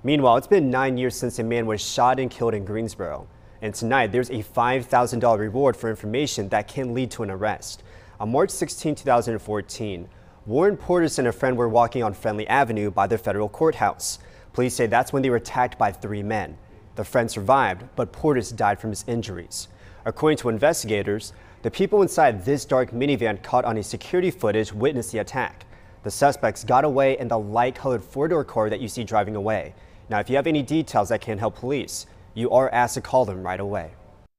Meanwhile, it's been 9 years since a man was shot and killed in Greensboro. And tonight, there's a $5,000 reward for information that can lead to an arrest. On March 16, 2014, Warren Portis and a friend were walking on Friendly Avenue by the federal courthouse. Police say that's when they were attacked by 3 men. The friend survived, but Portis died from his injuries. According to investigators, the people inside this dark minivan caught on a security footage witnessed the attack. The suspects got away in the light-colored 4-door car that you see driving away. Now, if you have any details that can help police, you are asked to call them right away.